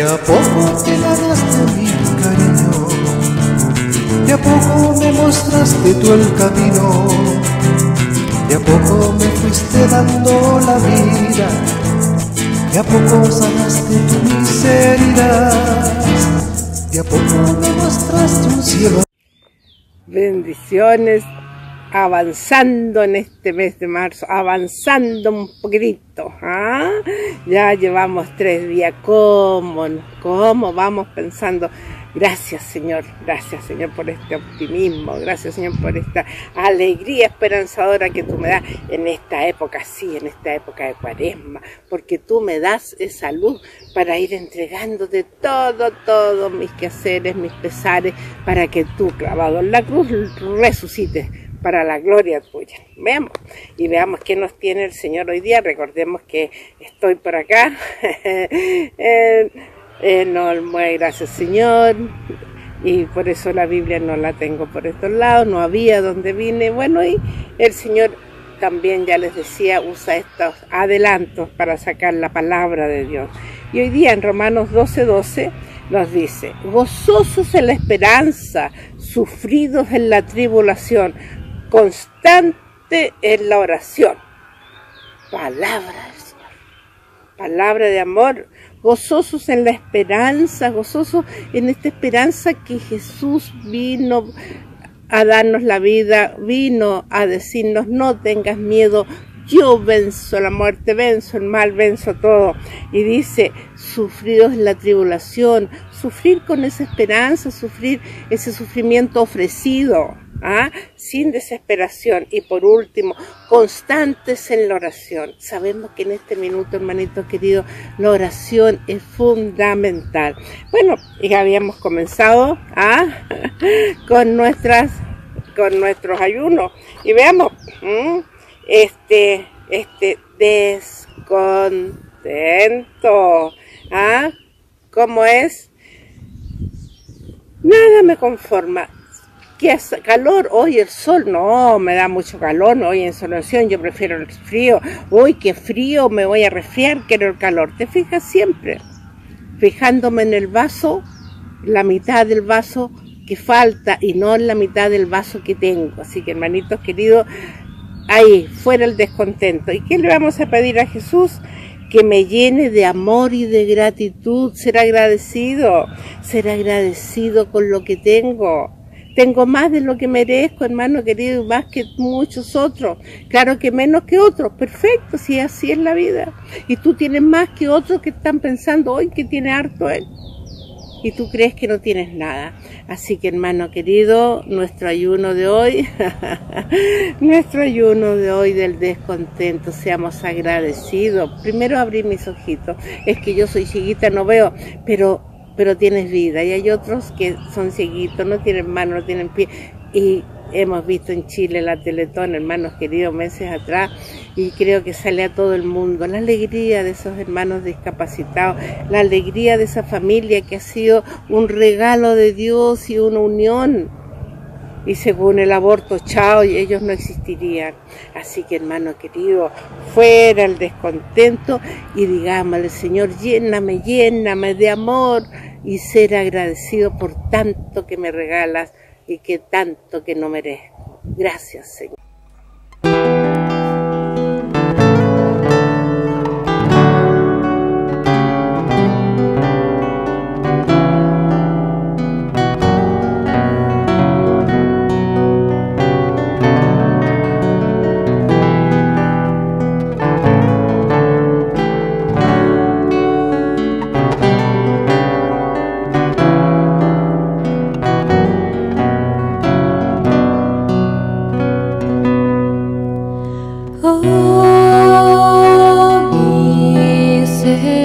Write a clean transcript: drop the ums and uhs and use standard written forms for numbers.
a poco te ganaste mi cariño, de a poco me mostraste tú el camino, de a poco me fuiste dando la vida, de a poco sanaste tu miseria, de a poco me mostraste un cielo. Bendiciones, avanzando en este mes de marzo, avanzando un poquitito, ¿ah? Ya llevamos 3 días, ¿cómo vamos pensando? Gracias Señor por este optimismo, gracias Señor por esta alegría esperanzadora que tú me das en esta época, sí, en esta época de Cuaresma, porque tú me das esa luz para ir entregándote todos mis quehaceres, mis pesares, para que tú, clavado en la cruz, resucites para la gloria tuya. Veamos qué nos tiene el Señor hoy día. Recordemos que estoy por acá. No, muy gracias Señor, y por eso la Biblia no la tengo por estos lados, no había donde vine. Bueno, y el Señor también, ya les decía, usa estos adelantos para sacar la palabra de Dios. Y hoy día en Romanos 12:12 nos dice: gozosos en la esperanza, sufridos en la tribulación, constante en la oración. Palabra del Señor, palabra de amor. Gozosos en la esperanza, gozosos en esta esperanza que Jesús vino a darnos la vida, vino a decirnos: no tengas miedo, yo venzo la muerte, venzo el mal, venzo todo. Y dice: sufridos en la tribulación, sufrir con esa esperanza, sufrir ese sufrimiento ofrecido, sin desesperación. Y por último, constantes en la oración. Sabemos que en este minuto, hermanito querido, la oración es fundamental. Bueno, ya habíamos comenzado con nuestros ayunos, y veamos este descontento, ¿cómo es? Nada me conforma. ¿Qué hace? Calor, hoy el sol, no, me da mucho calor, no, hoy en insolación, yo prefiero el frío. Uy, qué frío, me voy a resfriar, quiero el calor. Te fijas siempre, fijándome en el vaso, la mitad del vaso que falta y no en la mitad del vaso que tengo. Así que, hermanitos queridos, ahí, fuera el descontento. ¿Y qué le vamos a pedir a Jesús? Que me llene de amor y de gratitud, ser agradecido con lo que tengo. Tengo más de lo que merezco, hermano querido, más que muchos otros. Claro que menos que otros, perfecto, si así es la vida. Y tú tienes más que otros que están pensando hoy que tiene harto él. Y tú crees que no tienes nada. Así que, hermano querido, nuestro ayuno de hoy, del descontento, seamos agradecidos. Primero abrí mis ojitos. Es que yo soy chiquita, no veo, pero tienes vida. Y hay otros que son cieguitos, no tienen manos, no tienen pie. Y hemos visto en Chile la Teletón, hermanos queridos, meses atrás, y creo que sale a todo el mundo la alegría de esos hermanos discapacitados, la alegría de esa familia que ha sido un regalo de Dios y una unión. Y según el aborto, chao, y ellos no existirían. Así que, hermano querido, fuera el descontento y digámosle: Señor, lléname de amor, y ser agradecido por tanto que me regalas y que tanto que no merezco. Gracias, Señor. Oh, mi Señor.